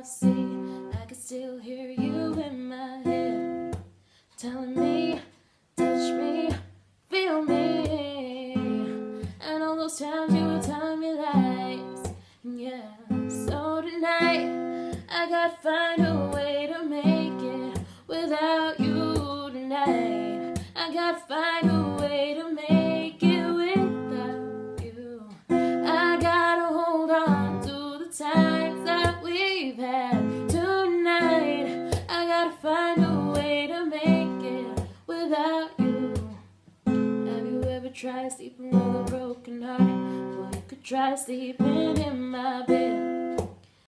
see. I can still hear you in my head, telling me, touch me, feel me. And all those times you were telling me lies. Yeah, so tonight I gotta find a way to make it without you tonight. I gotta find a way to make it without you. I gotta hold on to the times that we've had tonight. I gotta find a way to make it without you. Have you ever tried sleeping with a broken heart? Well, you could try sleeping in my bed.